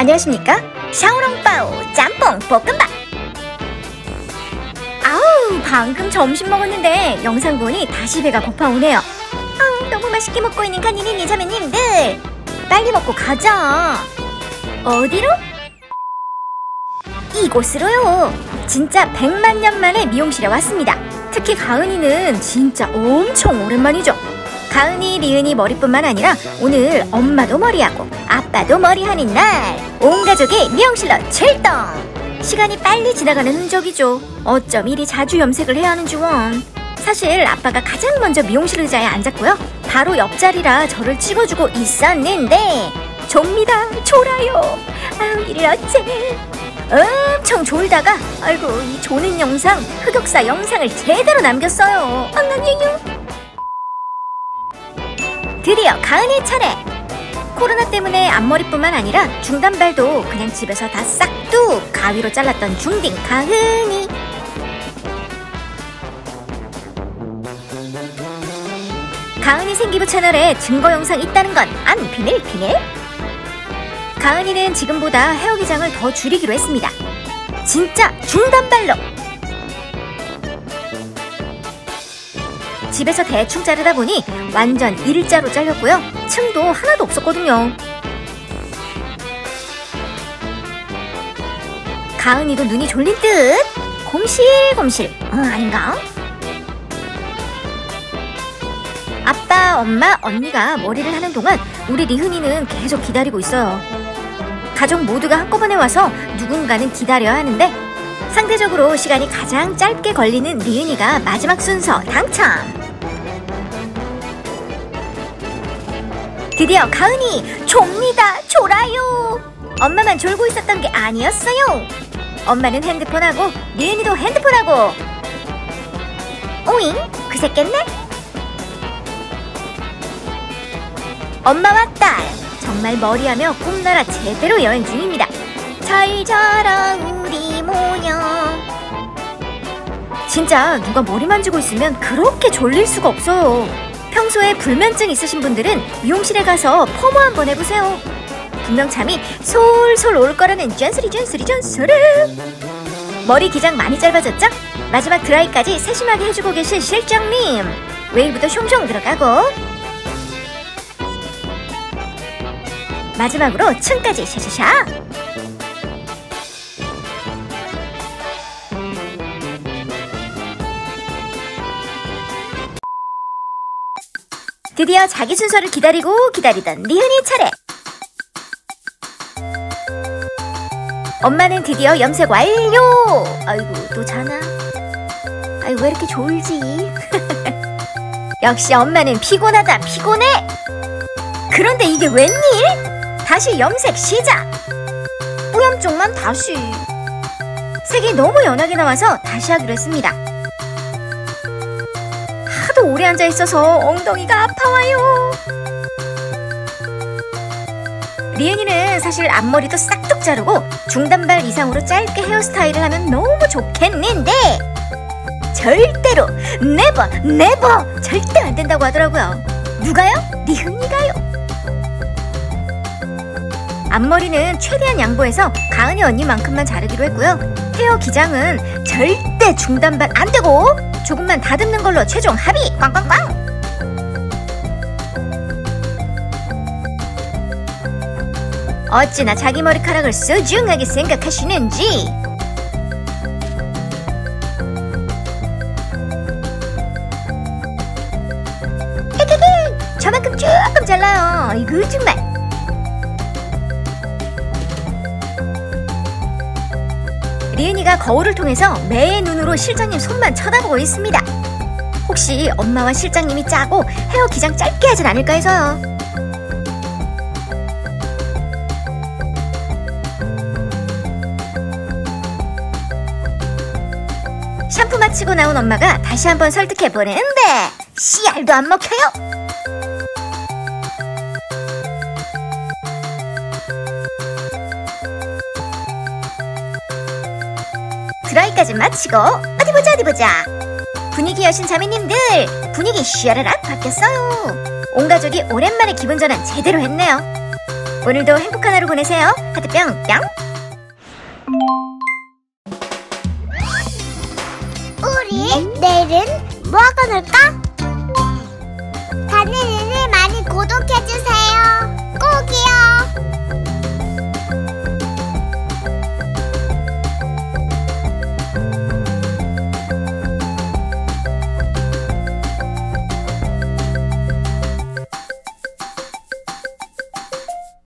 안녕하십니까? 샤오롱바오 짬뽕 볶음밥. 아우, 방금 점심 먹었는데 영상 보니 다시 배가 고파오네요. 아우, 너무 맛있게 먹고 있는 간이님, 자매님들, 빨리 먹고 가자. 어디로? 이곳으로요. 진짜 100만 년 만에 미용실에 왔습니다. 특히 가은이는 진짜 엄청 오랜만이죠. 가은이, 리은이 머리뿐만 아니라 오늘 엄마도 머리하고 아빠도 머리하는 날, 온 가족이 미용실로 출동! 시간이 빨리 지나가는 흔적이죠. 어쩜 이리 자주 염색을 해야 하는지 원. 사실 아빠가 가장 먼저 미용실 의자에 앉았고요, 바로 옆자리라 저를 찍어주고 있었는데 졸니다, 졸아요. 아유, 이를 어째. 엄청 졸다가 아이고, 이 조는 영상, 흑역사 영상을 제대로 남겼어요. 안녕히요. 드디어 가은이 차례! 코로나 때문에 앞머리뿐만 아니라 중단발도 그냥 집에서 다 싹둑 가위로 잘랐던 중딩 가은이. 가은이 생기부 채널에 증거 영상 있다는 건 안 비밀? 가은이는 지금보다 헤어 기장을 더 줄이기로 했습니다. 진짜 중단발로! 집에서 대충 자르다 보니 완전 일자로 잘렸고요, 층도 하나도 없었거든요. 가은이도 눈이 졸린 듯 곰실곰실. 아닌가? 아빠, 엄마, 언니가 머리를 하는 동안 우리 리은이는 계속 기다리고 있어요. 가족 모두가 한꺼번에 와서 누군가는 기다려야 하는데 상대적으로 시간이 가장 짧게 걸리는 리은이가 마지막 순서 당첨! 드디어 가은이 졸니다, 졸아요! 엄마만 졸고 있었던 게 아니었어요. 엄마는 핸드폰하고 리은이도 핸드폰하고. 오잉? 그새 깼네? 엄마와 딸, 정말 머리하며 꿈나라 제대로 여행 중입니다. 잘 자라 우리 모녀. 진짜 누가 머리 만지고 있으면 그렇게 졸릴 수가 없어요. 평소에 불면증 있으신 분들은 미용실에 가서 퍼머 한번 해보세요. 분명 잠이 솔솔 올 거라는 쩐소리. 머리 기장 많이 짧아졌죠? 마지막 드라이까지 세심하게 해주고 계신 실장님, 웨이브도 숑숑 들어가고, 마지막으로 층까지 샤샤샤. 드디어 자기 순서를 기다리던 리은이 차례. 엄마는 드디어 염색 완료. 아이고, 또 자나? 아이고, 왜 이렇게 졸지? 역시 엄마는 피곤하다, 피곤해. 그런데 이게 웬일? 다시 염색 시작. 뿌염 쪽만 다시. 색이 너무 연하게 나와서 다시 하기로 했습니다. 하도 오래 앉아있어서 엉덩이가 아파와요. 리은이는 사실 앞머리도 싹둑 자르고 중단발 이상으로 짧게 헤어스타일을 하면 너무 좋겠는데 절대로 네버 절대 안 된다고 하더라고요. 누가요? 리은이가요. 앞머리는 최대한 양보해서 가은이 언니만큼만 자르기로 했고요, 헤어 기장은 절대 중단발 안 되고 조금만 다듬는 걸로 최종 합의! 꽝꽝꽝! 어찌나 자기 머리카락을 소중하게 생각하시는지. 에헤헤, 저만큼 조금 잘라요. 이거 정말. 리은이가 거울을 통해서 매의 눈으로 실장님 손만 쳐다보고 있습니다. 혹시 엄마와 실장님이 짜고 헤어 기장 짧게 하진 않을까 해서요. 샴푸 마치고 나온 엄마가 다시 한번 설득해보는데 씨알도 안 먹혀요. 드라이까지 마치고 어디 보자. 분위기 여신 자매님들, 분위기 슈아라락 바뀌었어요. 온 가족이 오랜만에 기분 전환 제대로 했네요. 오늘도 행복한 하루 보내세요. 하트 뿅뿅. 우리 내일은 뭐 하고 놀까? 가은이를 많이 구독해주세요.